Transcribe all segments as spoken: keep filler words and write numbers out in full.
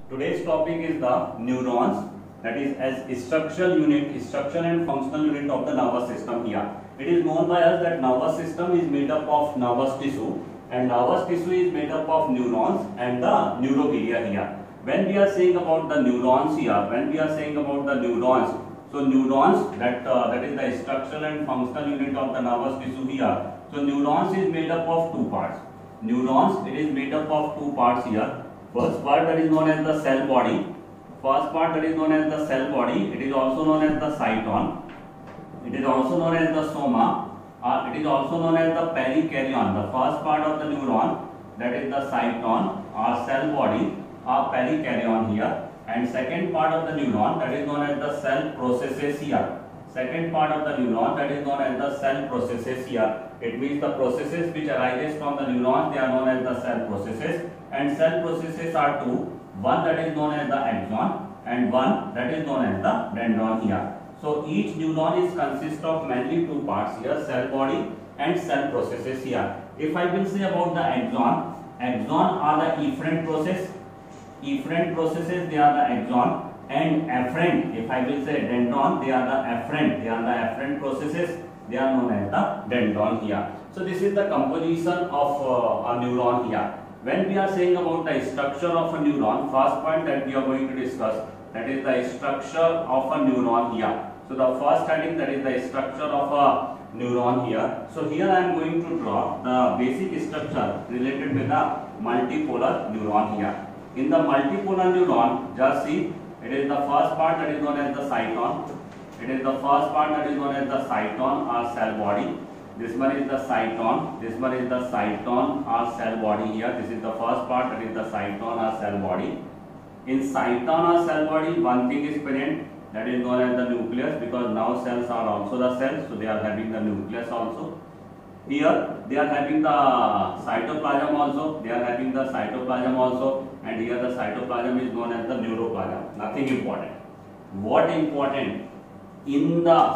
Today's topic is the neurons, that is as structural unit, structural and functional unit of the nervous system here. It is known by us that nervous system is made up of nervous tissue and nervous tissue is made up of neurons and the neuroglia here. When we are saying about the neurons here, when we are saying about the neurons, so neurons that uh, that is the structural and functional unit of the nervous tissue here. So neurons is made up of two parts. Neurons, it is made up of two parts here. First part that is known as the cell body. First part that is known as the cell body. It is also known as the cyton. It is also known as the soma. Uh, it is also known as the perikaryon. The first part of the neuron, that is the cyton or cell body or perikaryon here. And second part of the neuron, that is known as the cell processes here. Second part of the neuron, that is known as the cell processes here. It means the processes which arises from the neurons, they are known as the cell processes. And cell processes are two. One that is known as the axon and one that is known as the dendron here. So each neuron is consist of mainly two parts here, cell body and cell processes here. If I will say about the axon, axon are the efferent process. Efferent processes, they are the axon. And afferent, if I will say dendron, they are the afferent. They are the afferent processes. They are known as the dendron here. So this is the composition of uh, a neuron here. When we are saying about the structure of a neuron, first point that we are going to discuss, that is the structure of a neuron here. So the first heading, that is the structure of a neuron here. So here I am going to draw the basic structure related with the multipolar neuron here. In the multipolar neuron, just see, it is the first part that is known as the cyton. It is the first part that is known as the cyton or cell body. This one is the cyton. This one is the cyton or cell body here. This is the first part, that is the cyton or cell body. In cyton or cell body, one thing is present, that is known as the nucleus, because now cells are also the cells, so they are having the nucleus also. Here they are having the cytoplasm also. They are having the cytoplasm also, and here the cytoplasm is known as the neuroplasm. Nothing important. What important? In the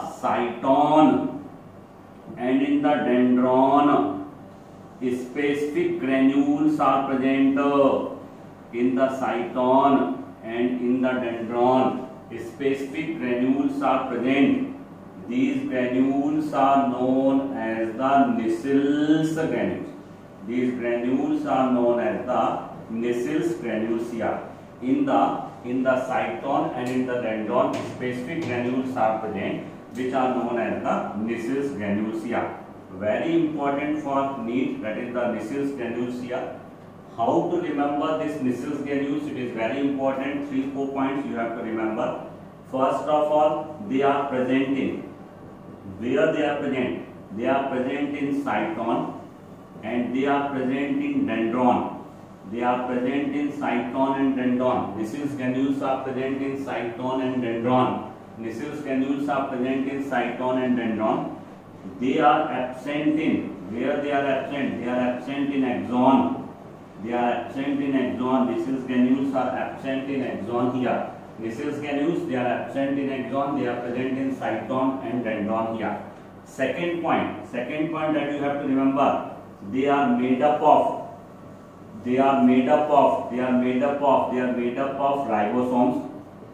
cyton and in the dendron, specific granules are present. In the cyton and in the dendron, specific granules are present. These granules are known as the Nissls granules. These granules are known as the Nissls granules here. In the in the cyton and in the dendron, specific granules are present, which are known as the Nissls granules here. Very important for Neet, that is the Nissls granules here. How to remember this Nissls granules? It is very important. Three, four points you have to remember. First of all, they are present in, where they are present? They are present in cyton and they are present in dendron. They are present in cyton and dendron. Nissls granules are present in cyton and dendron. Nissls granules are present in cyton and dendron. They are absent in, where they are absent? They are absent in axon. They are absent in axon. Nissls granules are absent in axon here. Nissls granules, they are absent in axon. They are present in cyton and dendron here. Second point, second point that you have to remember, they are made up of, they are made up of, they are made up of, they are made up of ribosomes.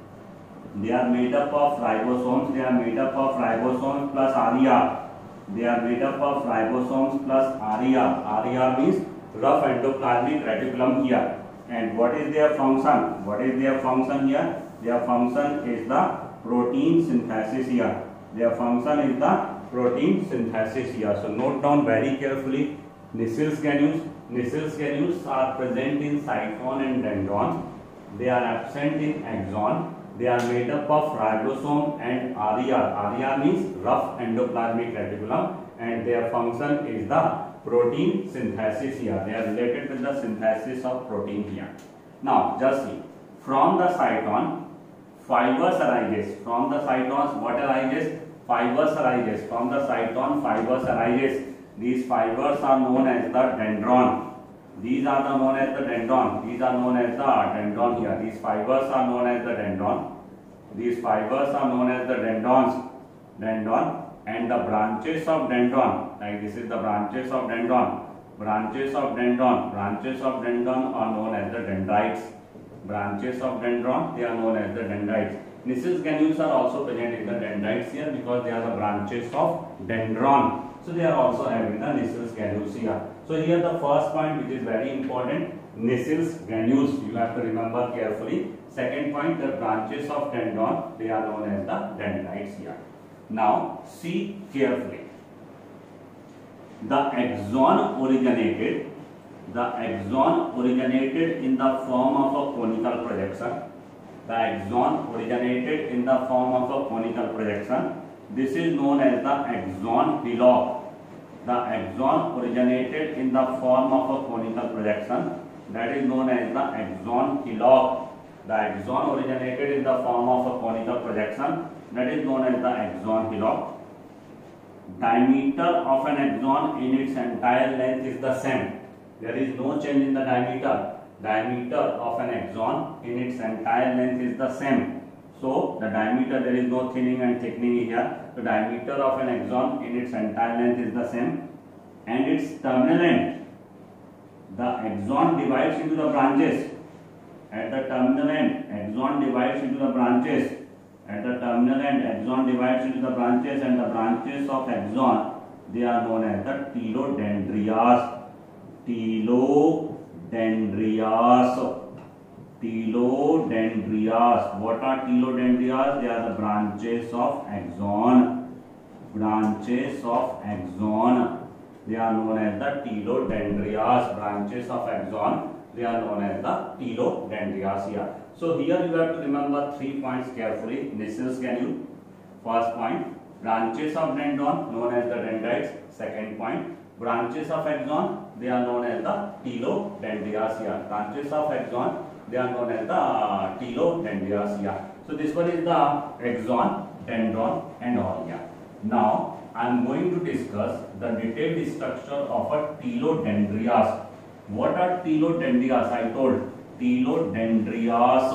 They are made up of ribosomes. They are made up of ribosomes plus R E R. They are made up of ribosomes plus R E R. R E R means rough endoplasmic reticulum here. And what is their function? What is their function here? Their function is the protein synthesis here. Their function is the protein synthesis here. So note down very carefully. Nissls granules. Nissls granules are present in cyton and dendron. They are absent in axon. They are made up of ribosome and R E R. R E R means rough endoplasmic reticulum, and their function is the protein synthesis here. They are related with the synthesis of protein here. Now just see, from the cyton, fibers arises. From the cytons, what arises? Fibers arises. From the cyton, fibers arises. These fibers are known as the dendron. These are the known as the dendron. These are known as the dendron here. These fibers are known as the dendron. These fibers are known as the dendrons. Dendron. And the branches of dendron, like this is the branches of dendron. Branches of dendron. Branches of dendron are known as the dendrites. branches of dendron, they are known as the dendrites. Nissus granules are also present in the dendrites here because they are the branches of dendron. So they are also having the Nissus granules here. So here the first point which is very important, Nissus granules, you have to remember carefully. Second point, the branches of dendron, they are known as the dendrites here. Now see carefully. The axon originated, the axon originated in the form of a conical projection. The axon originated in the form of a conical projection. This is known as the axon hillock. The axon originated in the form of a conical projection. That is known as the axon hillock. The axon originated in the form of a conical projection. That is known as the axon hillock. Diameter of an axon in its entire length is the same. There is no change in the diameter. Diameter of an axon in its entire length is the same. So the diameter, there is no thinning and thickening here. The diameter of an axon in its entire length is the same, and its terminal end, the axon divides into the branches. At the terminal end, axon divides into the branches. At the terminal end, axon divides into the branches, and the branches of axon, they are known as the telodendrias. Telodendrias. Telodendrias. What are telodendrias? They are the branches of axon. Branches of axon. They are known as the telodendrias. Branches of axon. They are known as the telodendrias here. So here you have to remember three points carefully. Nissus granule. First point, branches of dendron known as the dendrites. Second point, branches of axon, they are known as the telodendrias here. Branches of axon, they are known as the uh, telodendrias here. So this one is the axon, dendron and all here. Now I am going to discuss the detailed structure of a telodendrias. What are telodendrias? I told telodendrias.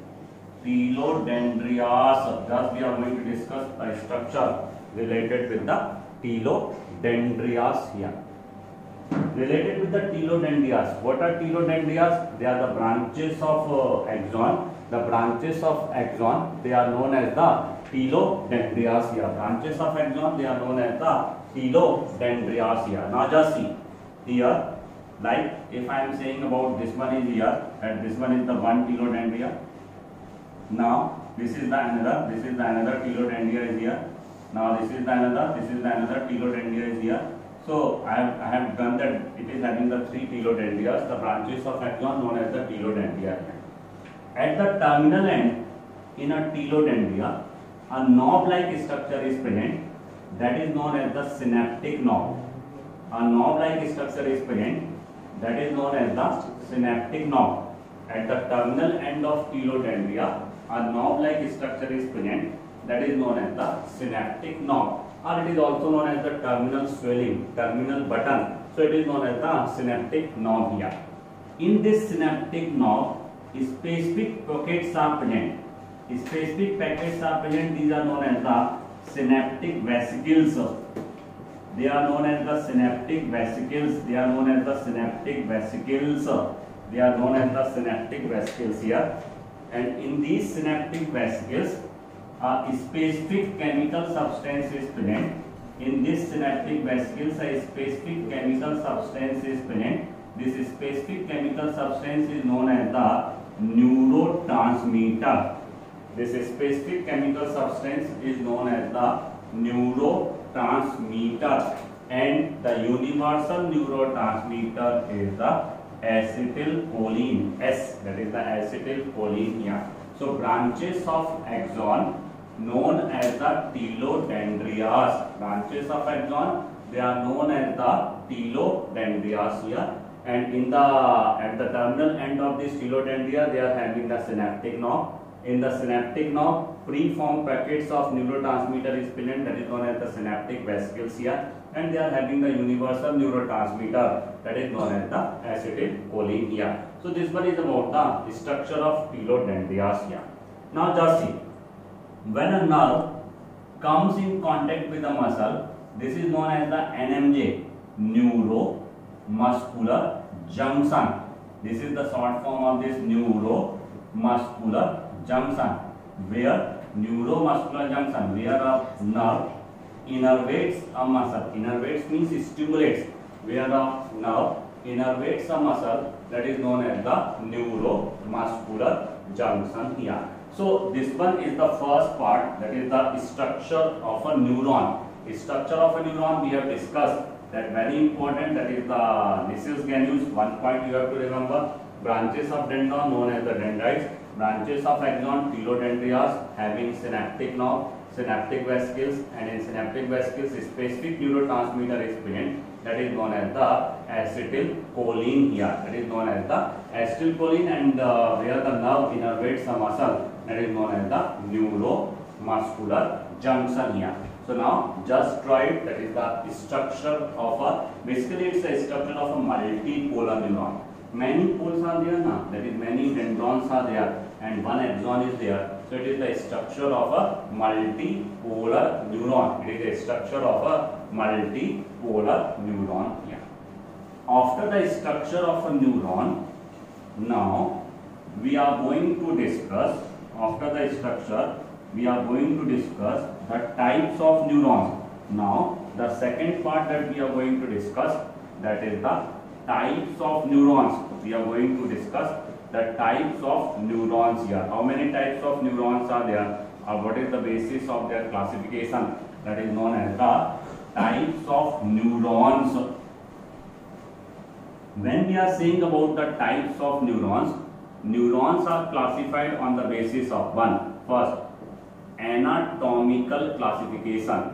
Telodendrias. Thus we are going to discuss a structure related with the telodendrias here. Related with the telodendrias. What are telodendrias? They are the branches of uh, axon. The branches of axon, they are known as the telodendrias here. Branches of axon, they are known as the telodendrias here. Now just see here. Like if I am saying about this one is here and this one is the one telodendria. Now this is the another, this is the another telodendria is here. Now this is the another, this is the another telodendria is here. So I have, I have done that it is having the three telodendrias, the branches of axon known as the telodendria. At the terminal end in a telodendria, a knob-like structure is present that is known as the synaptic knob. A knob-like structure is present that is known as the synaptic knob. At the terminal end of telodendria, a knob-like structure is present that is known as the synaptic knob, or it is also known as the terminal swelling, terminal button. So it is known as the synaptic knob here. In this synaptic knob, specific pockets are present. Specific pockets are present. These are known as the synaptic vesicles. They are known as the synaptic vesicles. They are known as the synaptic vesicles. They are known as the synaptic vesicles here. And in these synaptic vesicles, a specific chemical substance is present. In this synaptic vesicles, a specific chemical substance is present. This specific chemical substance is known as the neurotransmitter. This specific chemical substance is known as the neurotransmitter, and the universal neurotransmitter is the acetylcholine. S, that is the acetylcholine here. So branches of axon known as the telodendrias. Branches of axon, they are known as the telodendrias here. And in the at the terminal end of this telodendria, they are having the synaptic knob. In the synaptic knob, preformed packets of neurotransmitter is present, that is known as the synaptic vesicles here, and they are having the universal neurotransmitter, that is known as the acetylcholine here. So this one is about the structure of telodendrias here. Now just see, when a nerve comes in contact with a muscle, this is known as the N M J, neuromuscular junction. This is the short form of this neuromuscular neuromuscular junction, where neuromuscular junction, where a nerve innervates a muscle. Innervates means stimulates, where a nerve innervates a muscle, that is known as the neuromuscular junction here. So this one is the first part, that is the structure of a neuron. Structure of a neuron we have discussed, that very important, that is the Nissus ganglions. One point you have to remember, branches of dendron known as the dendrites, branches of axon telodendrias having synaptic nerve, synaptic vesicles, and in synaptic vesicles specific neurotransmitter is present, that is known as the acetylcholine here, that is known as the acetylcholine, and uh, where the nerve innervates a muscle, that is known as the neuromuscular junction here. So now just try it, that is the structure of a, basically it's a structure of a multipolar neuron. Many poles are there now, that is many dendrons are there and one axon is there. So it is the structure of a multipolar neuron. It is a structure of a multipolar neuron here. After the structure of a neuron, now we are going to discuss, after the structure, we are going to discuss the types of neurons. Now the second part that we are going to discuss, that is the types of neurons. We are going to discuss the types of neurons here. How many types of neurons are there, or what is the basis of their classification, that is known as the types of neurons. When we are saying about the types of neurons, neurons are classified on the basis of one, first, anatomical classification.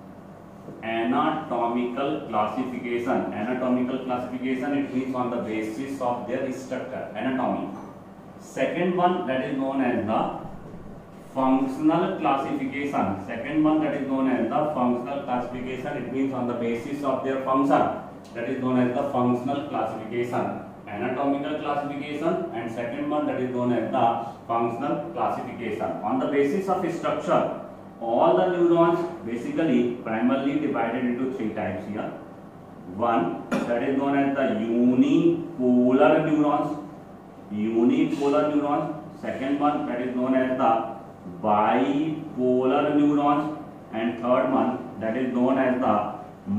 Anatomical classification. Anatomical classification, it means on the basis of their structure, anatomy. Second one, that is known as the functional classification. Second one, that is known as the functional classification. It means on the basis of their function, that is known as the functional classification. Anatomical classification, and second one, that is known as the functional classification. On the basis of structure, all the neurons basically primarily divided into three types here. One, that is known as the unipolar neurons. Unipolar neurons. Second one, that is known as the bipolar neurons, and third one, that is known as the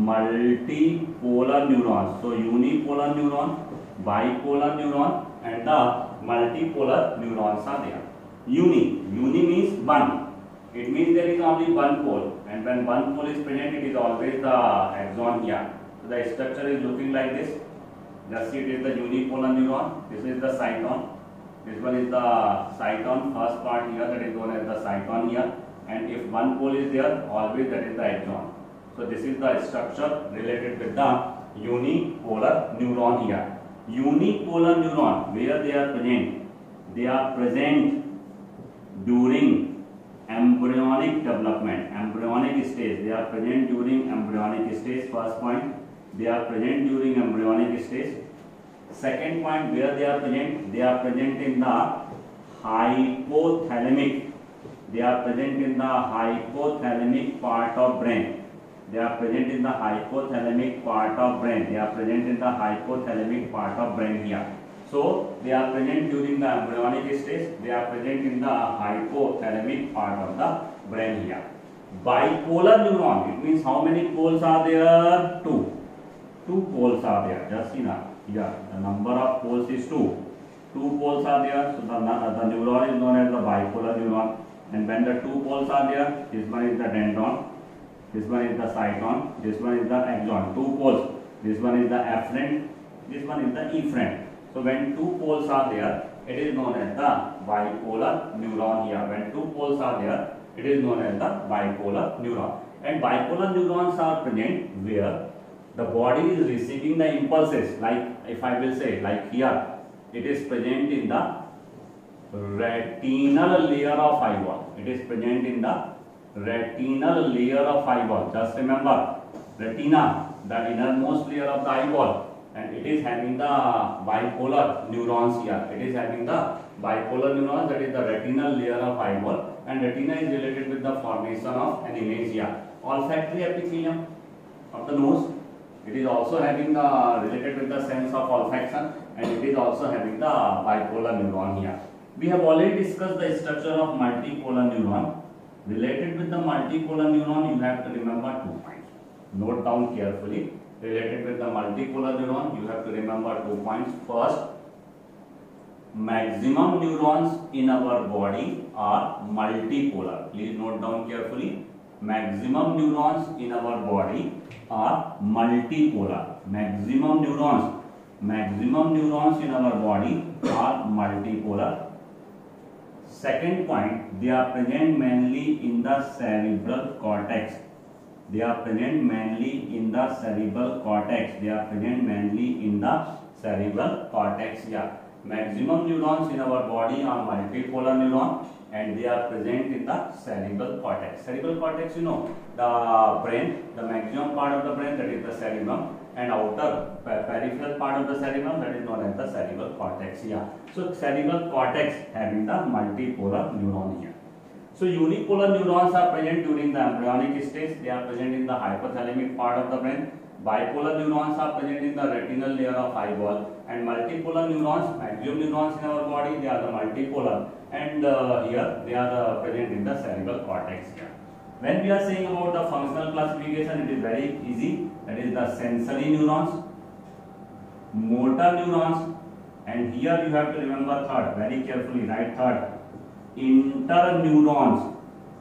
multipolar neurons. So unipolar neuron, bipolar neuron, and the multipolar neurons are there. Uni, uni means one. It means there is only one pole, and when one pole is present, it is always the axon here. So the structure is looking like this. Just see, it is the unipolar neuron. This is the cyton. This one is the cyton, first part here, that is known as the cyton here. And if one pole is there, always that is the axon. So this is the structure related with the unipolar neuron here. Unipolar neuron, where they are present? They are present during embryonic development, embryonic stage. They are present during embryonic stage. First point, they are present during embryonic stage. Second point, where they are present? They are present in the hypothalamic. They are present in the hypothalamic part of brain. They are present in the hypothalamic part of brain. They are present in the hypothalamic part of brain here. So they are present during the embryonic stage. They are present in the hypothalamic part of the brain here. Bipolar neuron, it means how many poles are there? Two. Two poles are there. Just see now. Here the number of poles is two. Two poles are there. So the, the neuron is known as the bipolar neuron. And when the two poles are there, this one is the dendron, this one is the cyton, this one is the axon. Two poles. This one is the afferent, this one is the efferent. So when two poles are there, it is known as the bipolar neuron here. When two poles are there, it is known as the bipolar neuron. And bipolar neurons are present where the body is receiving the impulses. Like if I will say, like here, it is present in the retinal layer of eyeball. It is present in the retinal layer of eyeball. Just remember, retina, the innermost layer of the eyeball. And it is having the bipolar neurons here. It is having the bipolar neurons, that is the retinal layer of eyeball, and retina is related with the formation of an image here. Olfactory epithelium of the nose, it is also having the related with the sense of olfaction, and it is also having the bipolar neuron here. We have already discussed the structure of multipolar neuron. Related with the multipolar neuron, you have to remember two points. Note down carefully. Related with the multipolar neuron, you have to remember two points. First, maximum neurons in our body are multipolar. Please note down carefully. Maximum neurons in our body are multipolar. Maximum neurons, maximum neurons in our body are multipolar. Second point, they are present mainly in the cerebral cortex. They are present mainly in the cerebral cortex. They are present mainly in the cerebral cortex. Yeah. Maximum neurons in our body are multipolar neuron and they are present in the cerebral cortex. Cerebral cortex, you know, the brain, the maximum part of the brain, that is the cerebrum, and outer peripheral part of the cerebrum, that is known as the cerebral cortex. Yeah. So cerebral cortex having the multipolar neuron here. So unipolar neurons are present during the embryonic stage. They are present in the hypothalamic part of the brain. Bipolar neurons are present in the retinal layer of eyeball, and multipolar neurons, maximum neurons in our body, they are the multipolar, and uh, here they are uh, present in the cerebral cortex here. When we are saying about the functional classification, it is very easy. That is the sensory neurons, motor neurons, and here you have to remember third, very carefully, write third, interneurons,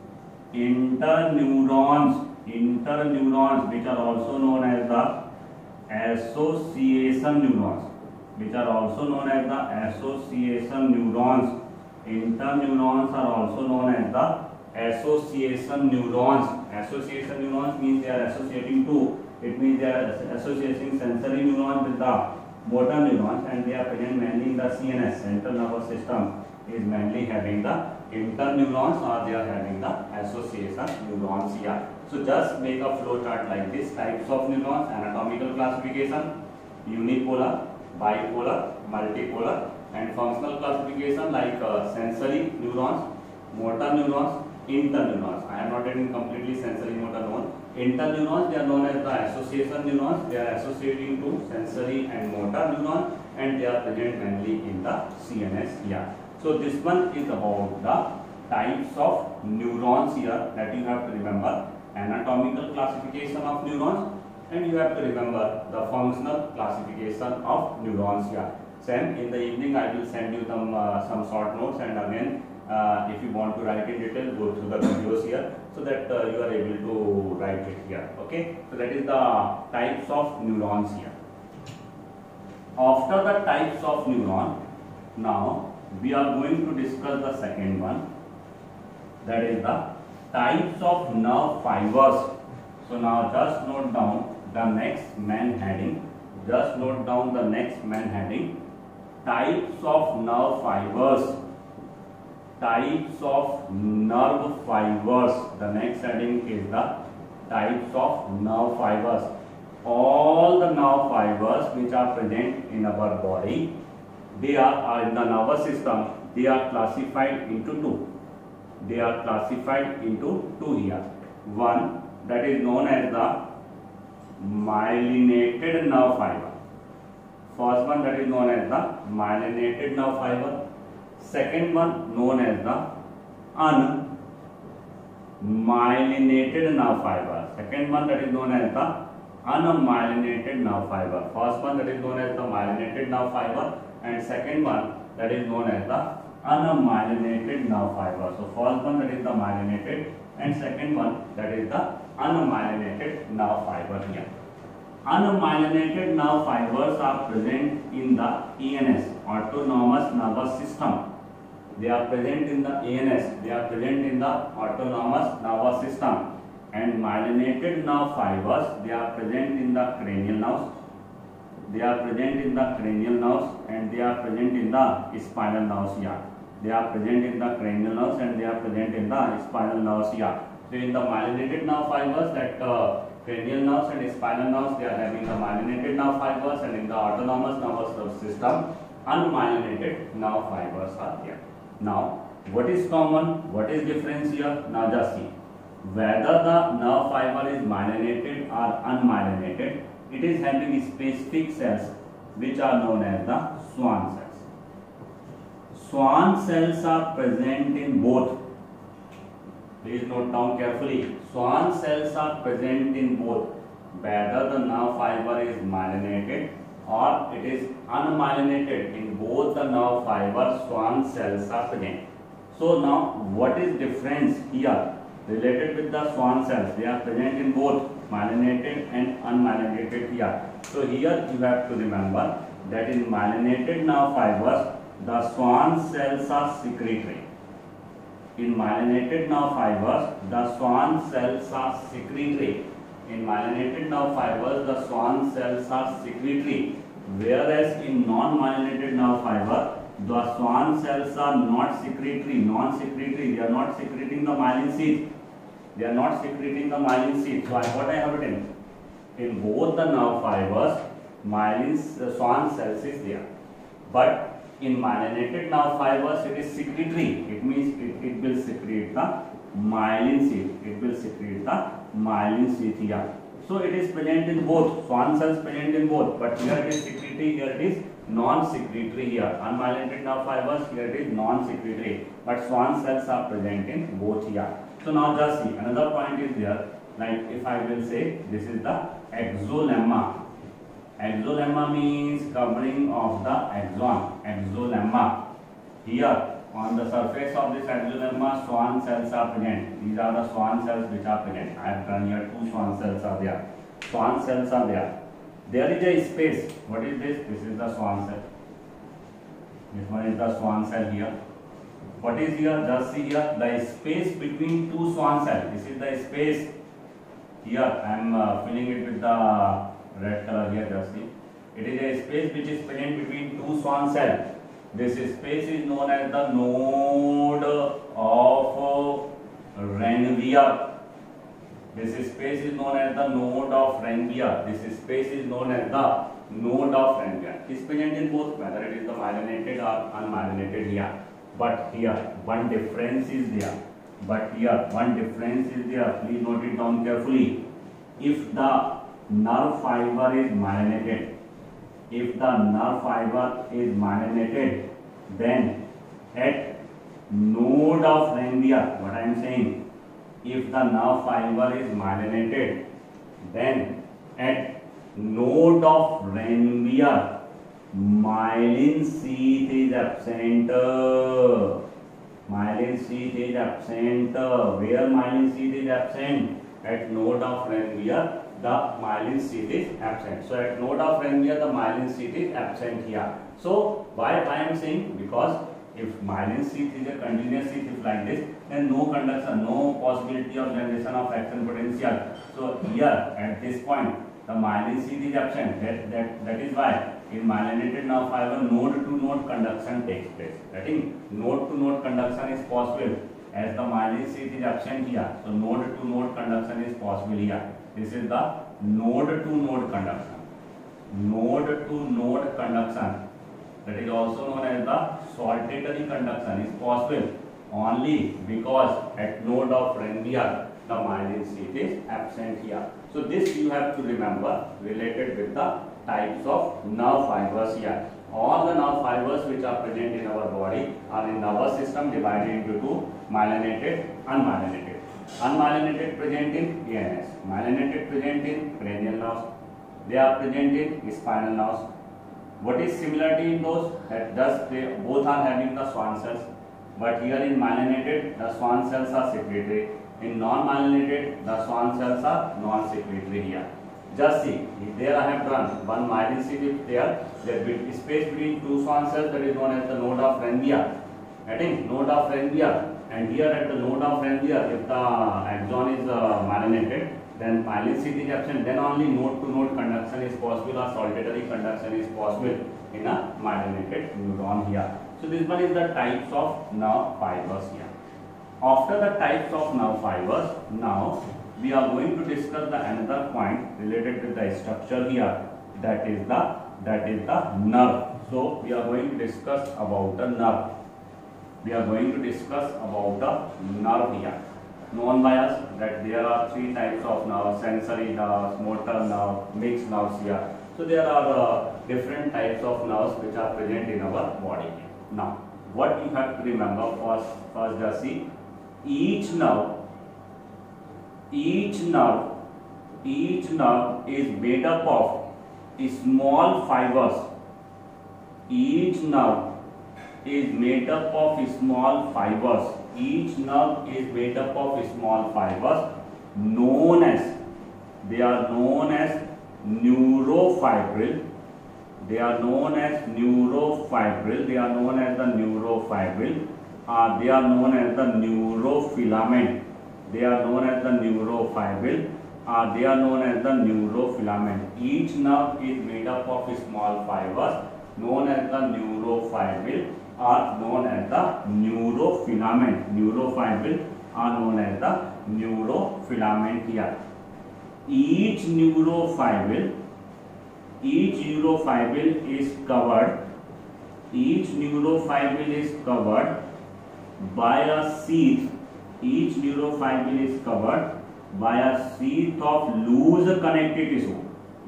interneurons, interneurons, which are also known as the association neurons, which are also known as the association neurons. Interneurons are also known as the association neurons. Association neurons means they are associating two. It means they are associating sensory neurons with the motor neurons, and they are present mainly in the C N S, central nervous system, is mainly having the interneurons, or they are having the association neurons here. So just make a flow chart like this. Types of neurons, anatomical classification, unipolar, bipolar, multipolar, and functional classification like uh, sensory neurons, motor neurons, interneurons. I am not getting completely sensory motor neuron. Interneurons, they are known as the association neurons. They are associating to sensory and motor neuron, and they are present mainly in the C N S here. So this one is about the types of neurons here that you have to remember. Anatomical classification of neurons, and you have to remember the functional classification of neurons here. Same in the evening I will send you some uh, some short notes, and again uh, if you want to write in detail, go through the videos here so that uh, you are able to write it here. Okay, so that is the types of neurons here. After the types of neuron, now we are going to discuss the second one, that is the types of nerve fibers. So now just note down the next main heading. Just note down the next main heading. Types of nerve fibers. Types of nerve fibers. The next heading is the types of nerve fibers. All the nerve fibers which are present in our body, they are, are in the nervous system, they are classified into two. They are classified into two here. One, that is known as the myelinated nerve fiber. First one, that is known as the myelinated nerve fiber. Second one, known as the unmyelinated nerve fiber. Second one, that is known as the unmyelinated nerve fiber. First one, that is known as the myelinated nerve fiber, and second one, that is known as the unmyelinated nerve fiber. So first one, that is the myelinated, and second one, that is the unmyelinated nerve fiber here. Unmyelinated nerve fibers are present in the A N S, autonomous nervous system. They are present in the A N S. They are present in the autonomous nervous system. And myelinated nerve fibers, they are present in the cranial nerves. They are present in the cranial nerves, and they are present in the spinal nerves here. They are present in the cranial nerves, and they are present in the spinal nerves here. So in the myelinated nerve fibers, that uh, cranial nerves and spinal nerves, they are having the myelinated nerve fibers, and in the autonomous nervous system, unmyelinated nerve fibers are there. Now, what is common? What is difference here? Now just see. Whether the nerve fiber is myelinated or unmyelinated, it is having specific cells which are known as the Schwann cells. Schwann cells are present in both. Please note down carefully. Schwann cells are present in both, whether the nerve fiber is myelinated or it is unmyelinated. In both the nerve fibers, Schwann cells are present. So now, what is difference here related with the Schwann cells? They are present in both myelinated and unmyelinated here. So here you have to remember that in myelinated nerve fibers, the Schwann cells are secretory. In myelinated nerve fibers, the Schwann cells are secretory. In myelinated nerve fibers, the Schwann cells are secretory, whereas in non-myelinated nerve fiber, the Schwann cells are not secretory, non-secretory. They are not secreting the myelin sheath. They are not secreting the myelin sheath. So what I have written, in both the nerve fibers, myelin uh, Schwann cells is there, but in myelinated nerve fibers, it is secretory. It means it, it will secrete the myelin sheath. It will secrete the myelin sheath here. So it is present in both. Schwann cells present in both, but here it is secretory. Here it is non-secretory. Here unmyelinated nerve fibers. Here it is non-secretory. But Schwann cells are present in both here. So now just see, another point is there. Like if I will say this is the exolemma. Exolemma means covering of the axon. Exolemma. Here on the surface of this exolemma, Schwann cells are present. These are the Schwann cells which are present. I have done here two Schwann cells are there. Schwann cells are there. There is a space. What is this? This is the Schwann cell. This one is the Schwann cell here. What is here? Just see here the space between two Schwann cells. This is the space. Here I am uh, filling it with the red color here. Just see. It is a space which is present between two Schwann cells. This space is known as the node of Ranvier. This space is known as the node of Ranvier. This space is known as the node of Ranvier. It is present in both, whether it is the myelinated or unmyelinated here. But here one difference is there. But here one difference is there. Please note it down carefully. If the nerve fiber is myelinated, if the nerve fiber is myelinated, then at node of Ranvier, what I am saying, if the nerve fiber is myelinated, then at node of Ranvier, myelin sheath is absent. Myelin sheath is absent. Where myelin sheath is absent? At node of Ranvier, the myelin sheath is absent. So at node of Ranvier, the myelin sheath is absent here. So why I am saying? Because if myelin sheath is a continuous sheath, if like this, then no conduction, no possibility of generation of action potential. So here at this point, the myelin sheath is absent. That that that is why in myelinated nerve fiber, node to node conduction takes place. That is, node to node conduction is possible as the myelin sheath is absent here. So node to node conduction is possible here. This is the node to node conduction. Node to node conduction, that is also known as the solitary conduction, is possible only because at node of Ranvier the myelin sheath is absent here. So this you have to remember related with the types of nerve fibers here. All the nerve fibers which are present in our body are in nervous system divided into two: myelinated, unmyelinated. Unmyelinated present in A N S, myelinated present in cranial nerves. They are present in spinal nerves. What is similarity in those? That thus they both are having the Schwann cells, but here in myelinated the Schwann cells are secretory. In non-myelinated the Schwann cells are non-secretory here. Just see, there I have drawn one myelin sheath is there. The space between two Schwann cells, that is known as the node of Ranvier. I think node of Ranvier. And here at the node of Ranvier, if the axon is uh, myelinated, then myelin sheath is absent. Then only node to node conduction is possible, or solitary conduction is possible in a myelinated neuron here. So this one is the types of nerve fibers here. After the types of nerve fibers, now we are going to discuss the another point related with the structure here. That is the that is the nerve. So we are going to discuss about the nerve. We are going to discuss about the nerve here. Known by us that there are three types of nerves: sensory nerves, motor nerve, mixed nerves here. So there are uh, different types of nerves which are present in our body. Now, what you have to remember first, first just see, each nerve, each nerve, each nerve is made up of small fibers. Each nerve is made up of small fibers. Each nerve is made up of small fibers known as, they are known as neurofibril. They are known as neurofibril. They are known as the neurofibril. Uh, they are known as the neurofilament. They are known as the neurofibril. Uh, they are known as the neurofilament. Each nerve is made up of small fibers known as the neurofibril or known as the neurofilament. Neurofibril are known as the neurofilament here. Each neurofibril, each neurofibril is covered, each neurofibril is covered by a sheath. Each neurofibril is covered by a sheath of loose connective tissue.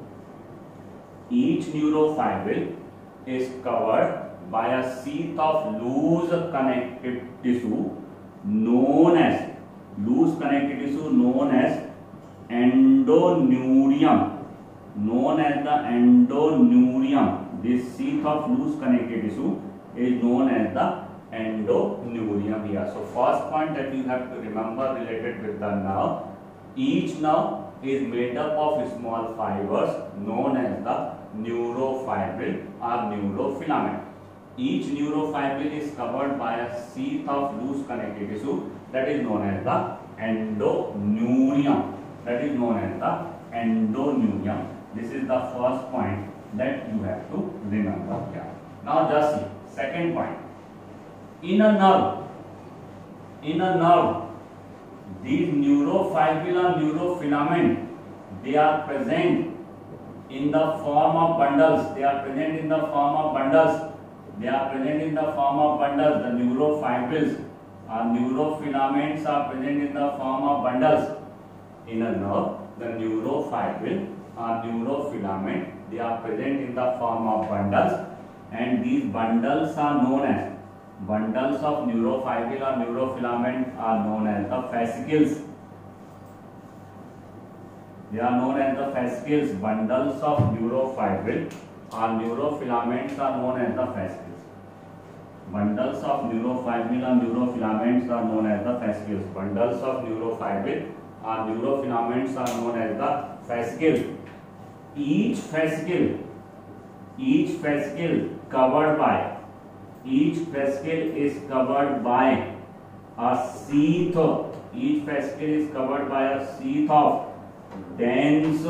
Each neurofibril is covered by a sheath of loose connective tissue known as, loose connective tissue known as endoneurium. Known as the endoneurium. This sheath of loose connective tissue is known as the endoneurium here. So first point that you have to remember related with the nerve, each nerve is made up of small fibers known as the neurofibril or neurofilament. Each neurofibril is covered by a sheath of loose connective tissue that is known as the endoneurium. That is known as the endoneurium. This is the first point that you have to remember here. Now just see, second point. In a nerve, in a nerve, these neurofibril and neurofilament, they are present in the form of bundles. They are present in the form of bundles. They are present in the form of bundles. The neurofibrils and neurofilaments are present in the form of bundles. In a nerve, the neurofibril or neurofilament, they are present in the form of bundles, and these bundles are known as, bundles of neurofibril or neurofilament are known as the fascicles. They are known as the fascicles. Bundles of neurofibril or neurofilaments are known as the fascicles. Bundles of neurofibril or neurofilaments are known as the fascicles. Bundles of neurofibril or neurofilaments are known as the fascicles. Each fascicle, each fascicle covered by, each fascicle is covered by a sheath. Each fascicle is covered by a sheath of dense,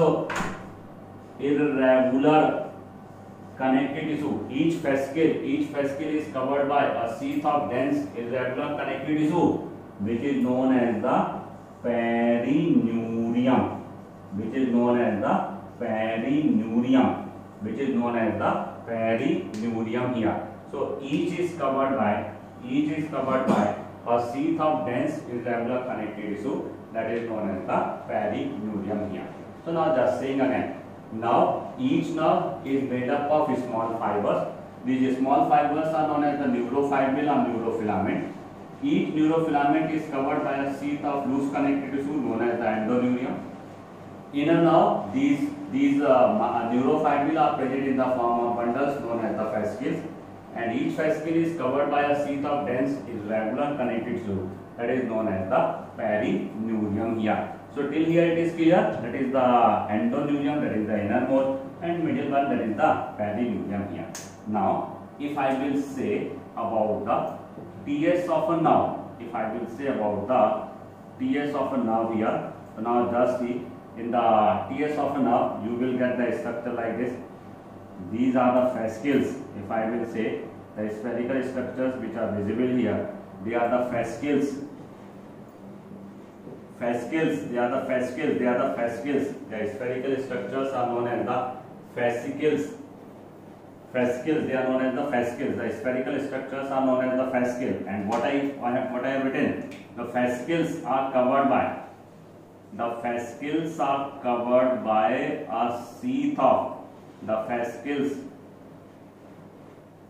irregular connective tissue. Each fascicle, each fascicle is covered by a sheath of dense, irregular connective tissue, which is known as the perineurium. Which is known as the perineurium. Which is known as the perineurium here. So each is covered by, each is covered by a sheath of dense, irregular connective tissue that is known as the perineurium here. So now just saying again. Now each nerve is made up of small fibers. These small fibers are known as the neurofibril and neurofilament. Each neurofilament is covered by a sheath of loose connective tissue known as the endoneurium. In a nerve, these these uh, neurofibril are present in the form of bundles known as the fascicles, and each fascicle is covered by a sheath of dense, irregular connective tissue that is known as the perineurium here. So till here it is clear. That is the endoneurium, that is the innermost, and middle one, that is the perineurium here. Now, if I will say about the T S of a nerve, if I will say about the T S of a nerve here, so now just see, in the T S of a nerve, you will get the structure like this. These are the fascicles. If I will say the spherical structures which are visible here, they are the fascicles. Fascicles, they are the fascicles, they are the fascicles. The spherical structures are known as the fascicles. Fascicles, they are known as the fascicles. The spherical structures are known as the fascicle. And what I, I have, what I have written, the fascicles are covered by, the fascicles are covered by a sheath of, the fascicles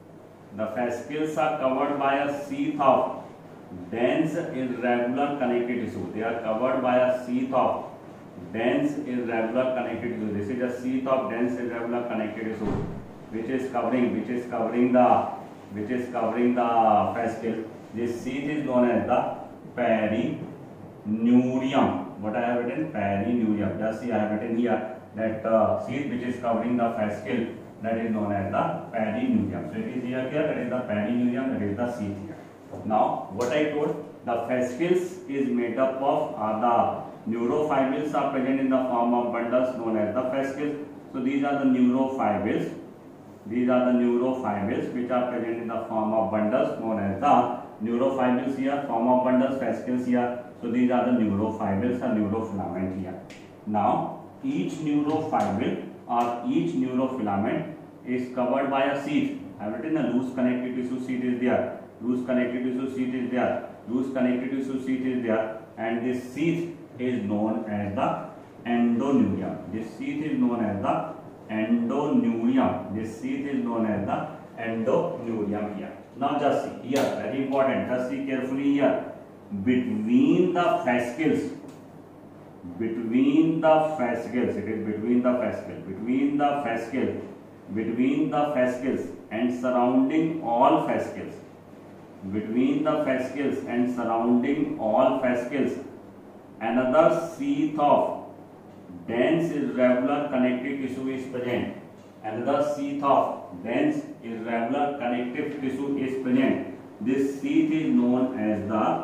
The fascicles are covered by a sheath of dense irregular connective tissue. They are covered by a sheath of dense irregular connective tissue. This is a sheath of dense irregular connective tissue, which is covering, which is covering the, which is covering the fascicle. This sheath is known as the perineurium. What I have written? Perineurium. Just see, I have written here that uh, sheath which is covering the fascicle, that is known as the perineurium. So it is here, here that is the perineurium, that is the sheath here. Now, what I told, the fascicles is made up of uh, the neurofibrils are present in the form of bundles known as the fascicles. So these are the neurofibrils. These are the neurofibrils which are present in the form of bundles known as the neurofibrils here, form of bundles, fascicles here. So these are the neurofibrils or neurofilament here. Now, each neurofibril or each neurofilament is covered by a sheath. I have written a loose connective tissue sheath is there. Loose connective tissue sheath is there. Loose connective tissue sheath is there. And this sheath is known as the endoneurium. This sheath is known as the endoneurium. This sheath is known as the endoneurium here. Now just see here, very important. Just see carefully here. Between the fascicles, between the fascicles, it is between the fascicles, between the fascicle, between the fascicles and surrounding all fascicles, between the fascicles and surrounding all fascicles, another sheath of dense irregular connective tissue is present. Another sheath of dense irregular connective tissue is present. This sheath is known as the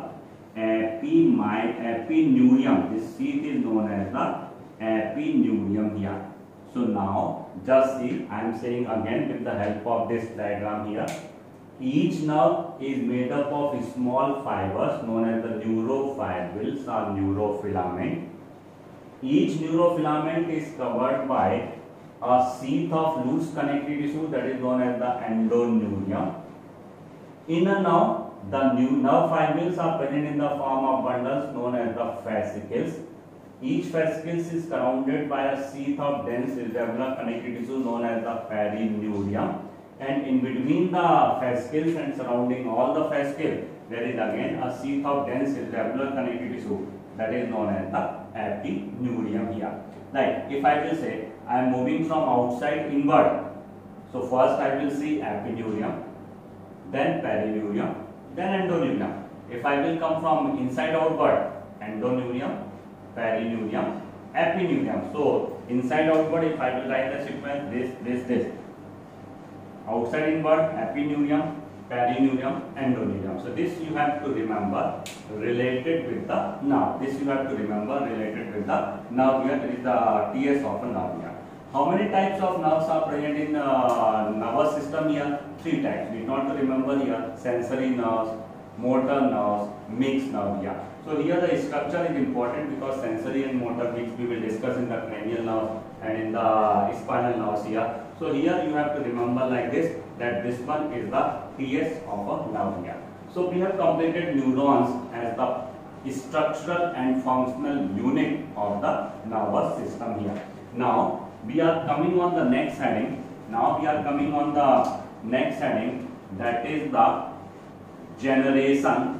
epineurium. This sheath is known as the epineurium here. So now just see, I am saying again with the help of this diagram here. Each nerve is made up of small fibers known as the neurofibrils or neurofilament. Each neurofilament is covered by a sheath of loose connective tissue that is known as the endoneurium. In a nerve, the nerve fibrils are present in the form of bundles known as the fascicles. Each fascicle is surrounded by a sheath of dense irregular connective tissue known as the perineurium. And in between the fascicles and surrounding all the fascicles, there is again a sheath of dense irregular connective tissue that is known as the epineurium here. Like if I will say I am moving from outside inward, so first I will see epineurium, then perineurium, then endoneurium. If I will come from inside outward, endoneurium, perineurium, epineurium. So inside outward, if I will write the sequence this, this, this. Outside inward, epineurium, perineurium, endoneurium. So this you have to remember related with the nerve. This you have to remember related with the nerve here. There is the T S of a nerve here. How many types of nerves are present in uh, nervous system here? Three types. We want to remember here: sensory nerves, motor nerves, mixed nerve here. So here the structure is important because sensory and motor, which we will discuss in the cranial nerve and in the spinal nerves here. So here you have to remember like this, that this one is the T S of a nerve here. So we have completed neurons as the structural and functional unit of the nervous system here. Now we are coming on the next heading. Now we are coming on the next heading, that is the generation,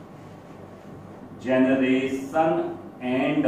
generation and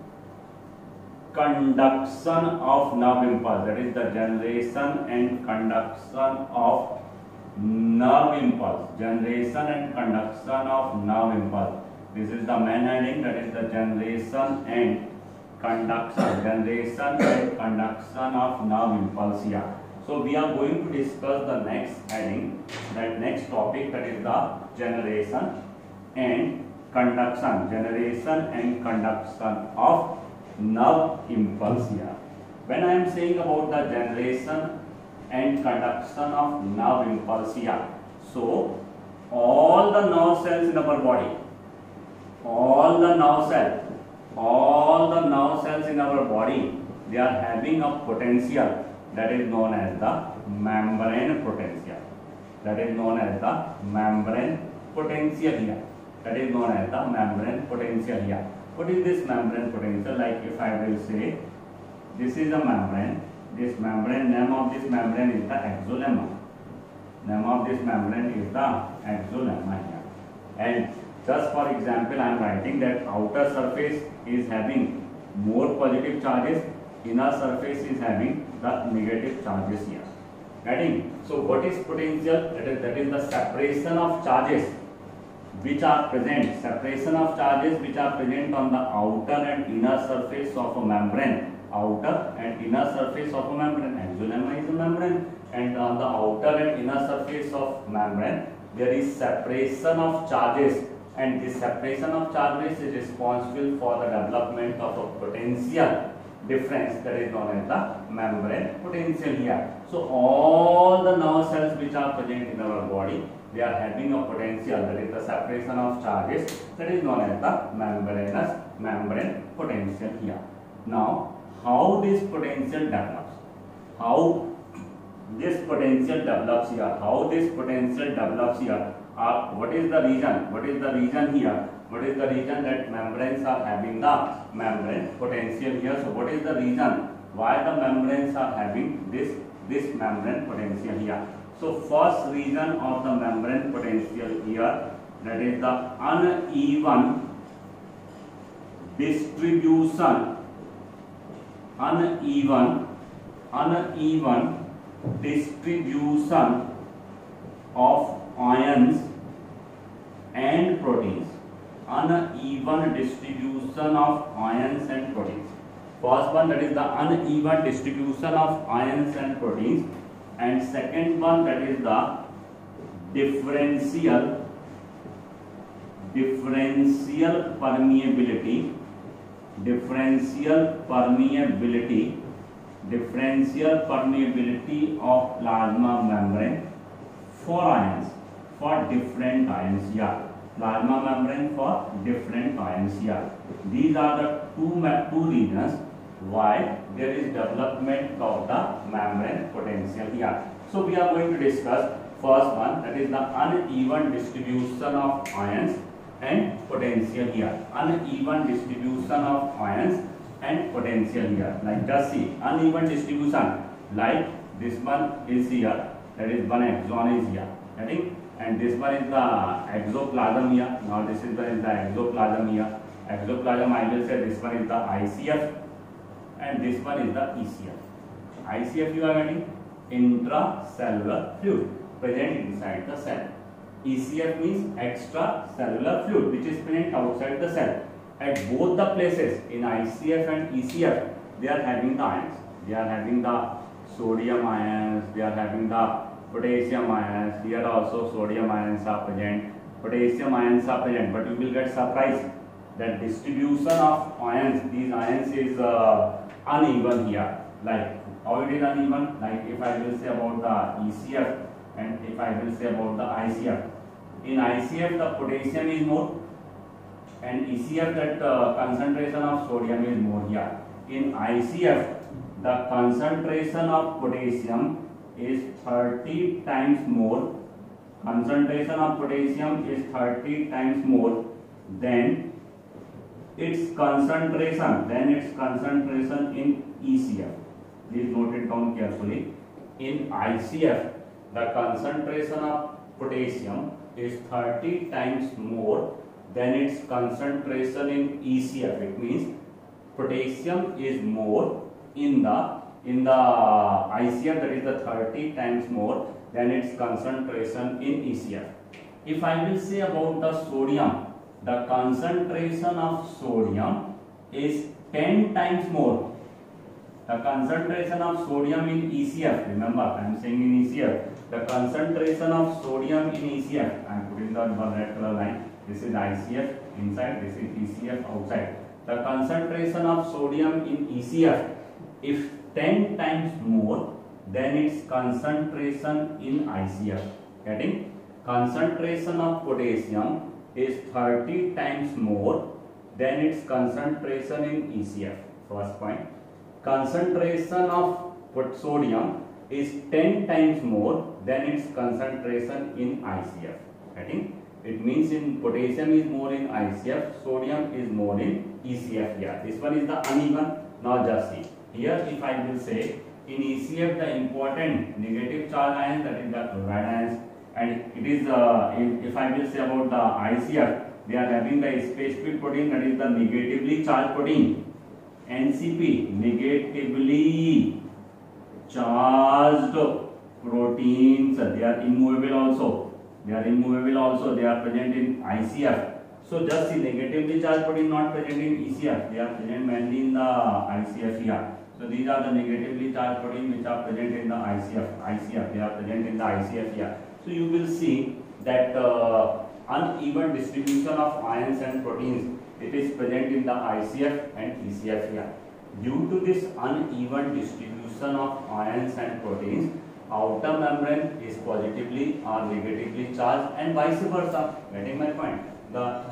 conduction of nerve impulse. That is the generation and conduction of nerve impulse. Generation and conduction of nerve impulse. This is the main heading, that is the generation and conduction, generation and conduction of nerve impulse here. So we are going to discuss the next heading, that next topic, that is the generation and conduction, generation and conduction of nerve impulse here. When I am saying about the generation and conduction of nerve impulse here, so all the nerve cells in our body, all the nerve cells, all the nerve cells in our body, they are having a potential that is known as the membrane potential. That is known as the membrane potential here. That is known as the membrane potential here. What is this membrane potential? Like if I will say, this is a membrane. This membrane, name of this membrane is the exolemma. Name of this membrane is the axolemma here. And just for example, I am writing that outer surface is having more positive charges, inner surface is having the negative charges here. Getting? So what is potential? That is, that is the separation of charges which are present, separation of charges which are present on the outer and inner surface of a membrane. Outer and inner surface of a membrane. Axolemma is a membrane, and on the outer and inner surface of membrane there is separation of charges, and this separation of charges is responsible for the development of a potential difference, that is known as the membrane potential here. So all the nerve cells which are present in our body, they are having a potential, that is the separation of charges, that is known as the membranous membrane potential here. Now how this potential develops? How this potential develops here? How this potential develops here? Uh, what is the reason? What is the reason here? What is the reason that membranes are having the membrane potential here? So what is the reason why the membranes are having this this membrane potential here? So first reason of the membrane potential here, that is the uneven distribution, uneven, uneven distribution of ions and proteins. Uneven distribution of ions and proteins. First one, that is the uneven distribution of ions and proteins, and second one, that is the differential differential permeability differential permeability differential permeability of plasma membrane for ions, for different ions here. Plasma membrane for different ions here. These are the two, two reasons why there is development of the membrane potential here. So we are going to discuss first one, that is the uneven distribution of ions and potential here. Uneven distribution of ions and potential here. Like just see, uneven distribution, like this one is here, that is one axon is here, I think, and this one is the exoplasm here. Now this is the, is the exoplasm here. Exoplasm, I will say this one is the I C F and this one is the E C F. I C F you are getting intracellular fluid present inside the cell. E C F means extracellular fluid which is present outside the cell. At both the places, in I C F and E C F, they are having the ions. They are having the sodium ions, they are having the potassium ions. Here also sodium ions are present, potassium ions are present, but you will get surprised that distribution of ions, these ions is uh, uneven here. Like how it is uneven? Like if I will say about the E C F and if I will say about the I C F. In I C F the potassium is more, and E C F that uh, concentration of sodium is more here. In I C F the concentration of potassium is thirty times more, concentration of potassium is thirty times more than its concentration, than its concentration in E C F. Please note it down carefully. In I C F the concentration of potassium is thirty times more than its concentration in E C F. It means potassium is more in the in the I C F, that is the thirty times more than its concentration in E C F. If I will say about the sodium, the concentration of sodium is ten times more. The concentration of sodium in E C F, remember I am saying in E C F, the concentration of sodium in E C F, I am putting the red color line, this is I C F inside, this is E C F outside. The concentration of sodium in E C F is ten times more than its concentration in I C F. Getting? Concentration of potassium is thirty times more than its concentration in E C F. First point. Concentration of sodium is ten times more than its concentration in I C F. Getting? It means in potassium is more in I C F, sodium is more in E C F here. This one is the uneven. Now just see. Here if I will say in E C F the important negative charge ions, that is the chloride ions, and it is uh, if, if I will say about the I C F, they are having the specific protein, that is the negatively charged protein. N C P, negatively charged proteins, they are immovable also. They are immovable also. They are present in I C F. So just see, negatively charged protein not present in E C F. They are present mainly in the I C F here. So these are the negatively charged proteins which are present in the I C F. I C F. They are present in the I C F here. So you will see that uh, uneven distribution of ions and proteins, it is present in the I C F and E C F here. Due to this uneven distribution of ions and proteins, outer membrane is positively or negatively charged and vice versa. Getting my point? The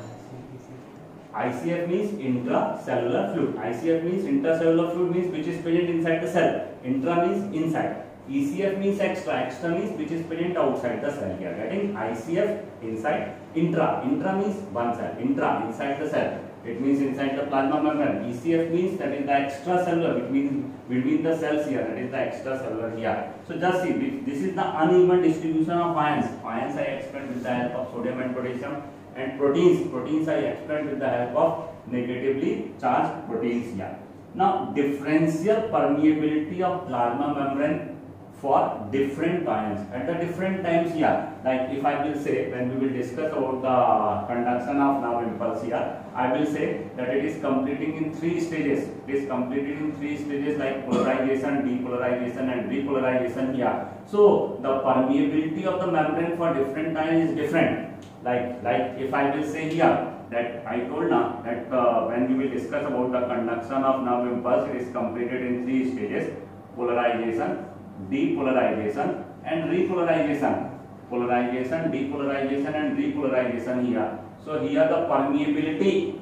I C F means intracellular fluid. I C F means intracellular fluid means which is present inside the cell. Intra means inside. E C F means extra. Extra means which is present outside the cell here. Getting? I C F inside. Intra. Intra means one cell. Intra inside the cell. It means inside the plasma membrane. E C F means that is the extracellular. It means between the cells here. That is the extracellular here. So just see, this is the uneven distribution of ions. Ions I expect with the help of sodium and potassium, and proteins. Proteins I expect with the help of negatively charged proteins here. Now differential permeability of plasma membrane for different ions at the different times here. Like if I will say, when we will discuss about the conduction of nerve impulse here, I will say that it is completing in three stages. It is completed in three stages like polarization, depolarization and repolarization here. So the permeability of the membrane for different ions is different. Like, like if I will say here that I told now that uh, when we will discuss about the conduction of nerve impulse, it is completed in three stages: polarization, depolarization and repolarization. Polarization, depolarization and repolarization here. So here the permeability,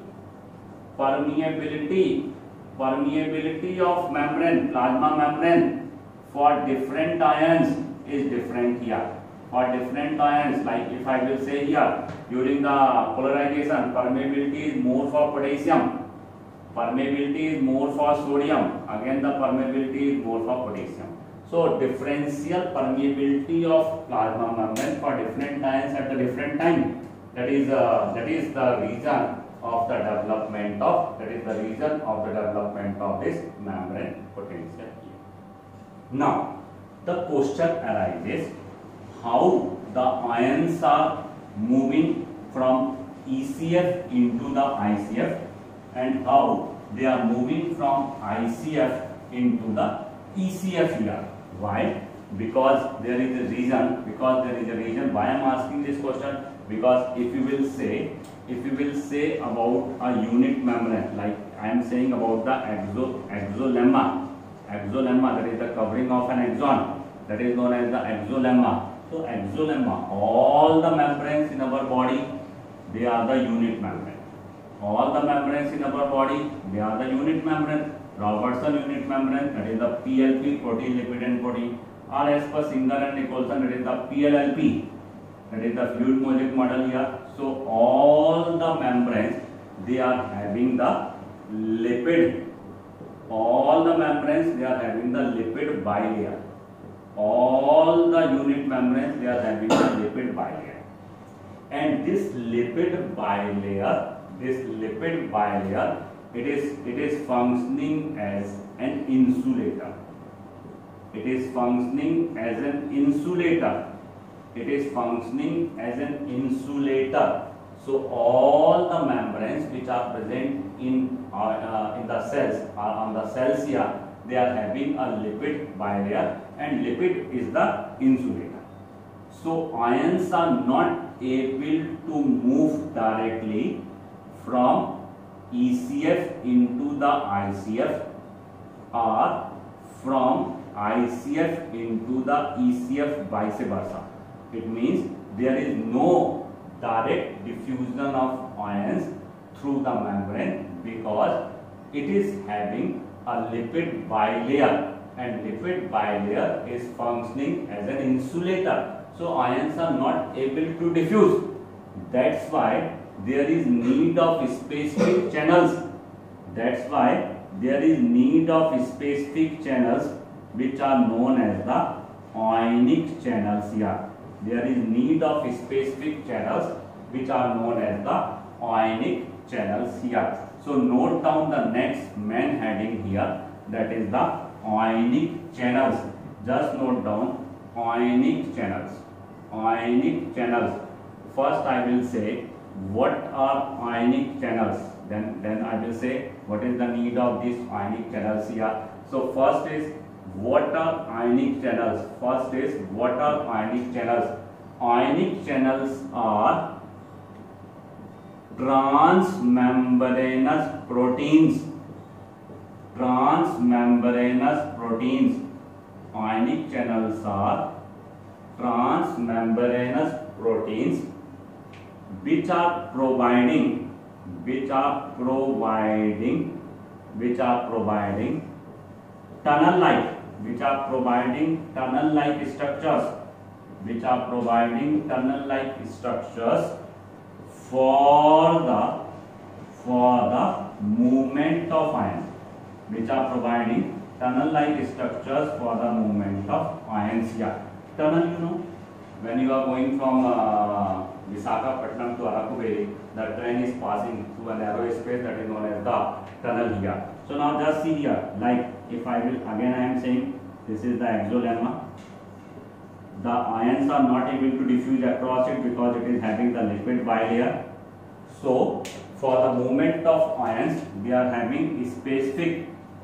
permeability, permeability of membrane, plasma membrane for different ions is different here. For different ions, like if I will say here, during the polarization, permeability is more for potassium, permeability is more for sodium, again the permeability is more for potassium. So differential permeability of plasma membrane for different ions at the different time. That is uh, that is the reason of the development of that is the reason of the development of this membrane potential. Now the question arises, how the ions are moving from E C F into the I C F and how they are moving from I C F into the E C F here. Why? Because there is a reason, because there is a reason why I am asking this question. Because if you will say, if you will say about a unit membrane, like I am saying about the exo, exolemma, exolemma, that is the covering of an axon, that is known as the exolemma. So exolemma, all the membranes in our body, they are the unit membrane. All the membranes in our body, they are the unit membrane. Robertson unit membrane, that is the P L P, protein, lipid and protein, or as per Singer and Nicholson, that is the P L L P, that is the fluid mosaic model here. So all the membranes, they are having the lipid, all the membranes, they are having the lipid bilayer. All the unit membranes, they are having the lipid bilayer. And this lipid bilayer, this lipid bilayer, It is, it is functioning as an insulator. It is functioning as an insulator. It is functioning as an insulator. So all the membranes which are present in uh, uh, in the cells or on the cells here, they are having a lipid bilayer, and lipid is the insulator. So ions are not able to move directly from E C F into the I C F or from I C F into the E C F vice versa. It means there is no direct diffusion of ions through the membrane because it is having a lipid bilayer, and lipid bilayer is functioning as an insulator. So ions are not able to diffuse. That's why there is need of specific channels. That's why there is need of specific channels which are known as the ionic channels here. There is need of specific channels which are known as the ionic channels here. So note down the next main heading here, that is the ionic channels. Just note down ionic channels. Ionic channels. First I will say what are ionic channels. Then then I will say what is the need of these ionic channels here. So first is what are ionic channels. First is what are ionic channels. Ionic channels are transmembranous proteins. Transmembranous proteins. Ionic channels are transmembranous proteins which are providing which are providing which are providing tunnel like which are providing tunnel like structures which are providing tunnel like structures for the for the movement of ions, which are providing tunnel like structures for the movement of ions here. Tunnel, you know, when you are going from uh, Visakhapatnam to Arakubeli, the train is passing through a narrow space that is known as the tunnel here. So now just see here, like if I will again I am saying this is the exolemma. The ions are not able to diffuse across it because it is having the lipid bilayer. So for the movement of ions, we are having specific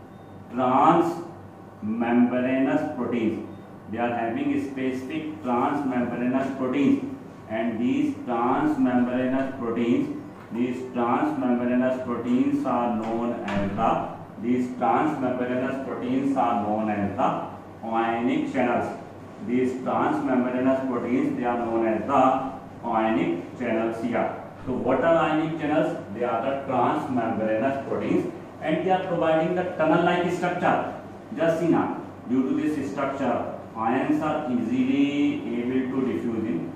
transmembranous proteins. They are having specific transmembranous proteins, and these transmembranous proteins, these transmembranous proteins are known as the these transmembranous proteins are known as the ionic channels. These transmembranous proteins, they are known as the ionic channels here. So what are ionic channels? They are the transmembranous proteins, and they are providing the tunnel-like structure. Just see now, due to this structure, ions are easily able to diffuse in,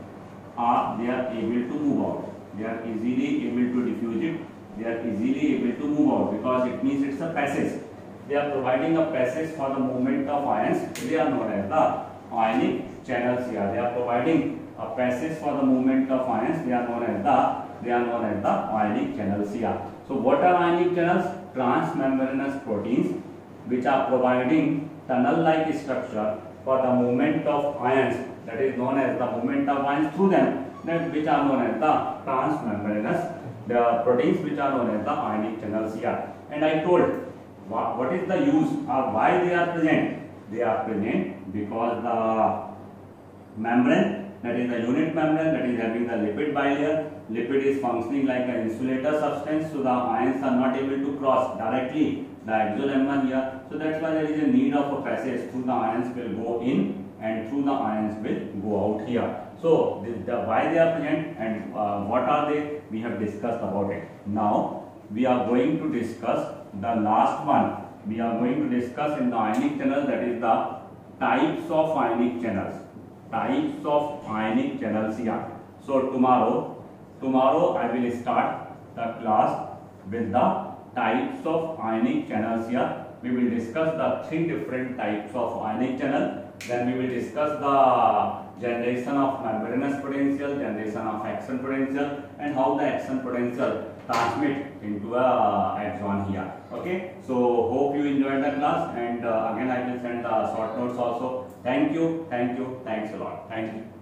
or they are able to move out. They are easily able to diffuse it. They are easily able to move out because it means it's a passage. They are providing a passage for the movement of ions. They are known as the ionic channels here. They are providing a passage for the movement of ions. They are known as the they are known as the ionic channels here. So what are ionic channels? Transmembranous proteins which are providing tunnel-like structure for the movement of ions, that is known as the movement of ions through them, that which are known as the transmembranous the proteins which are known as the ionic channels here. And I told what, what is the use or why they are present. They are present because the membrane, that is the unit membrane, that is having the lipid bilayer. Lipid is functioning like an insulator substance, so the ions are not able to cross directly the exolemma here. So that's why there is a need of a passage through the ions will go in and through the ions will go out here. So the, the why they are present and uh, what are they, we have discussed about it. Now we are going to discuss the last one. We are going to discuss in the ionic channel, that is the types of ionic channels. Types of ionic channels here. So tomorrow, tomorrow I will start the class with the types of ionic channels here. We will discuss the three different types of ionic channel. Then we will discuss the generation of membranous potential, generation of action potential, and how the action potential transmit into a axon here. Okay, so hope you enjoyed the class, and uh, again I will send the short notes also. Thank you, thank you, thanks a lot. Thank you.